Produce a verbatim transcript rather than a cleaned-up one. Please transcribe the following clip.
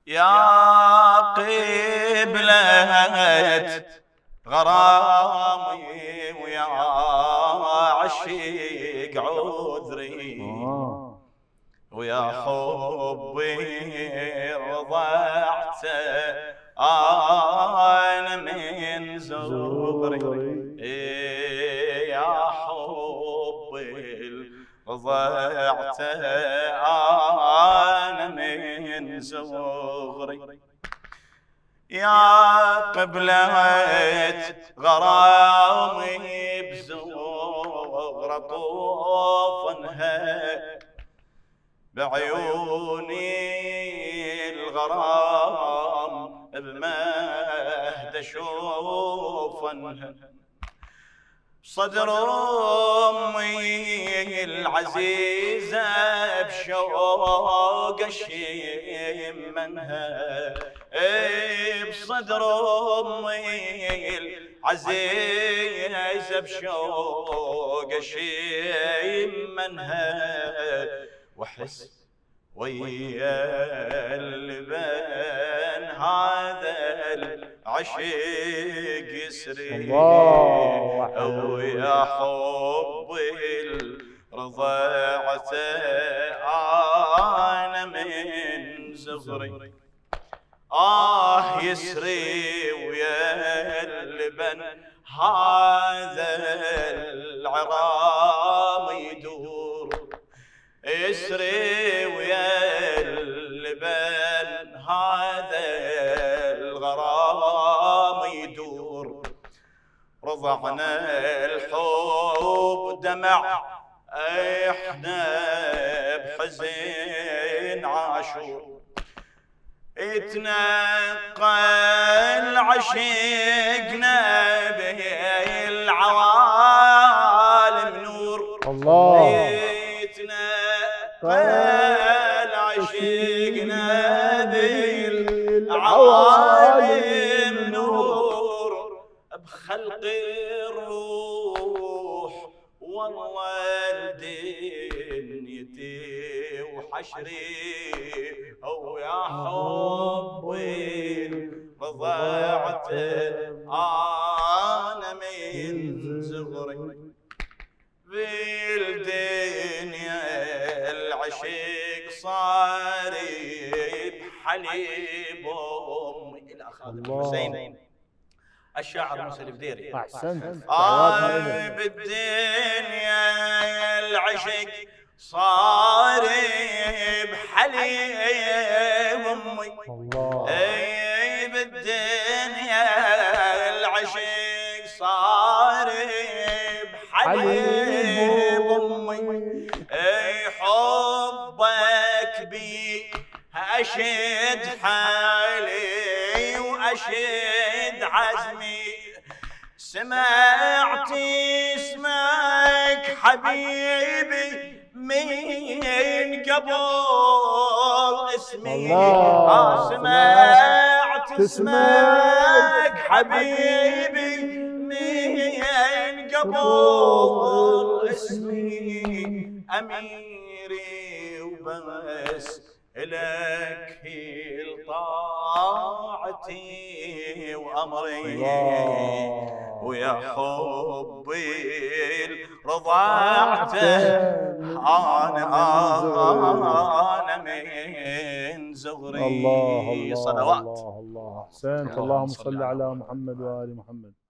يا قبلة غرامي ويا عشيق عذري ويا حبي رضعته أنا من زغري يا حبي رضعته أنا من زغري يا قبلة غرامي بزغرة طوفنها بعيوني الغرام بمهد شوفنها صدر أمي العزيزة بشوق شيمنها بصدر أمي العزيزة بشوق شيمنها وحس ويا اللبن هذا العشيق يسري ويا حبي رضعته أنا من زغري آه يسري ويا اللبن هذا العرام يدور يسري ويا اللبن هذا الغرام يدور رضعنا الحب دمع احنا بحزين عاشور يتنقل عشقنا به العوالم نور الله يتنقل عشقنا به العوالم نور بخلق الروح والله دنيتي وحشري أو يا حبي رضعته أنا من زغري بالدنيا العشق صاري بحليب أمي إلى آخر حسين الشاعر موسى البديري. أحسنت. آه بالدنيا العشق صاري بحليب أمي اي بالدنيا العشق صاري بحليب أمي اي حبك بي أشد حالي وأشد عزمي سمعت اسمك حبيبي من قبل اسمي آه سمعت اسمك حبيبي من قبل اسمي أميري وبس إلك هي طاعتي وأمري ويا حبي رضعته أنا أنا من زغري. الله الله صلوات الله الله. أحسنت. اللهم صل على محمد وآل محمد.